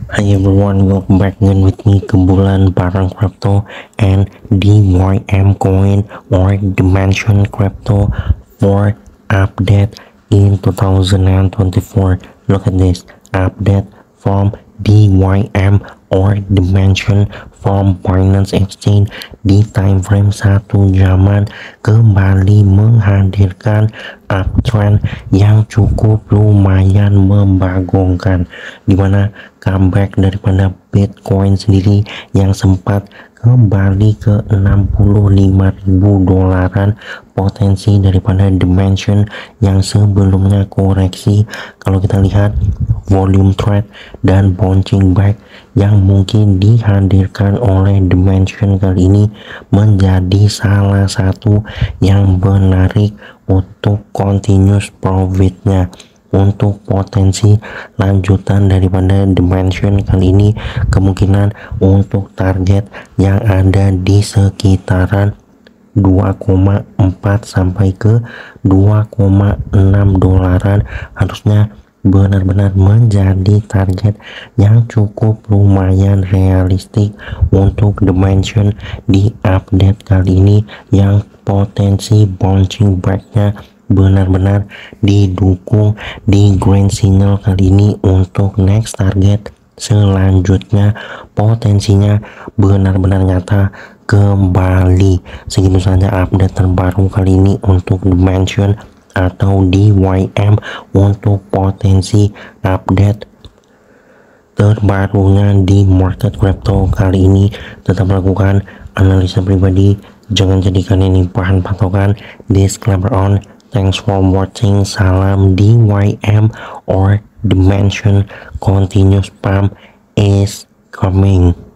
Hi everyone, welcome back again with me ke bulan barang crypto and DYM coin or Dimension Crypto for update in 2024. Look at this update from DYM or Dimension from Binance Exchange di time frame 1 jaman kembali menghadirkan uptrend yang cukup lumayan membagongkan, dimana comeback daripada Bitcoin sendiri yang sempat kembali ke 65.000 dolaran, potensi daripada Dimension yang sebelumnya koreksi. Kalau kita lihat volume trade dan bouncing back yang mungkin dihadirkan oleh Dimension kali ini menjadi salah satu yang menarik untuk continuous profitnya. Untuk potensi lanjutan daripada Dimension kali ini, kemungkinan untuk target yang ada di sekitaran 2,4 sampai ke 2,6 dolaran harusnya benar-benar menjadi target yang cukup lumayan realistik untuk Dimension di update kali ini, yang potensi bouncing back-nya benar-benar didukung di green signal kali ini. Untuk next target selanjutnya potensinya benar-benar nyata kembali. Segitu saja update terbaru kali ini untuk Dimension atau DYM. Untuk potensi update terbarunya di market crypto kali ini, tetap melakukan analisa pribadi, jangan jadikan ini bahan patokan. Disclaimer on. Thanks for watching. Salam DYM or Dimension. Continuous pump is coming.